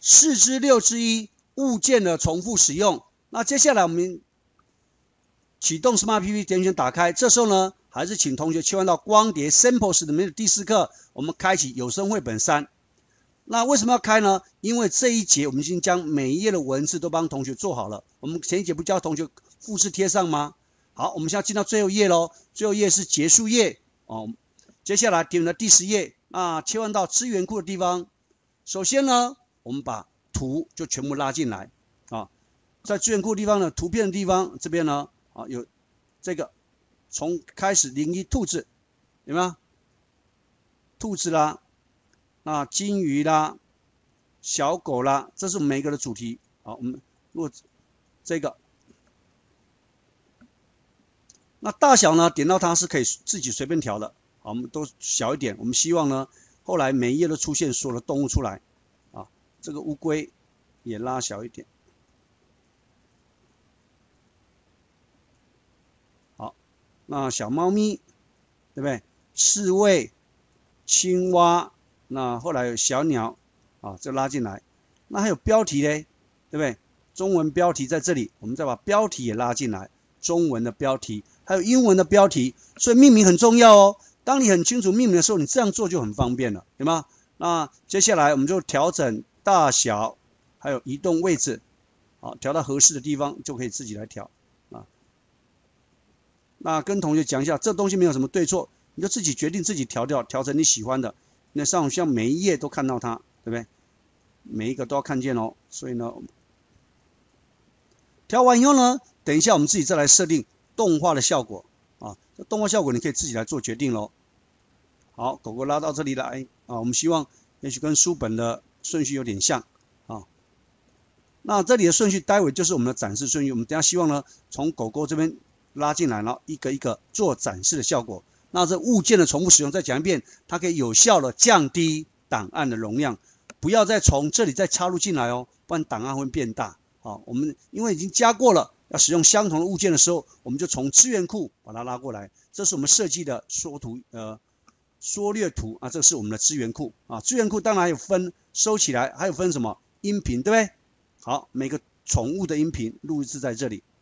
4之6之1物件的重复使用。那接下来我们启动 Smart PPT 点选打开，这时候呢，还是请同学切换到光碟 Samples 里面的第4课，我们开启有声绘本3。那为什么要开呢？因为这一节我们已经将每一页的文字都帮同学做好了。我们前一节不教同学复制贴上吗？好，我们现在进到最后一页咯，最后一页是结束页哦。接下来点选到第10页，那切换到资源库的地方。首先呢，我们把图就全部拉进来啊，在资源库的地方呢，图片的地方这边呢啊有这个从开始01兔子有没有？兔子啦，那金鱼啦，小狗啦，这是我们每一个的主题。好，我们如果这个，那大小呢，点到它是可以自己随便调的。好，我们都小一点。我们希望呢，后来每一页都出现所有的动物出来。啊，这个乌龟也拉小一点。好，那小猫咪，对不对？刺猬、青蛙，那后来有小鸟，啊，这拉进来。那还有标题嘞，对不对？中文标题在这里，我们再把标题也拉进来，中文的标题，还有英文的标题。所以命名很重要哦。当你很清楚命名的时候，你这样做就很方便了，对吗？那接下来我们就调整大小，还有移动位置，好，调到合适的地方就可以自己来调啊。那跟同学讲一下，这东西没有什么对错，你就自己决定自己调成你喜欢的。那上像每一页都看到它，对不对？每一个都要看见哦。所以呢，调完以后呢，等一下我们自己再来设定动画的效果啊。这动画效果你可以自己来做决定咯。好，狗狗拉到这里来啊，我们希望也许跟书本的顺序有点像啊。那这里的顺序待会就是我们的展示顺序，我们等一下希望呢从狗狗这边拉进来，然后一个一个做展示的效果。那这物件的重复使用再讲一遍，它可以有效的降低档案的容量，不要再从这里再插入进来哦，不然档案会变大。好，我们因为已经加过了，要使用相同的物件的时候，我们就从资源库把它拉过来。这是我们设计的缩略图啊，这是我们的资源库啊。资源库当然还有分收起来，还有分什么音频，对不对？好，每个宠物的音频录制在这里。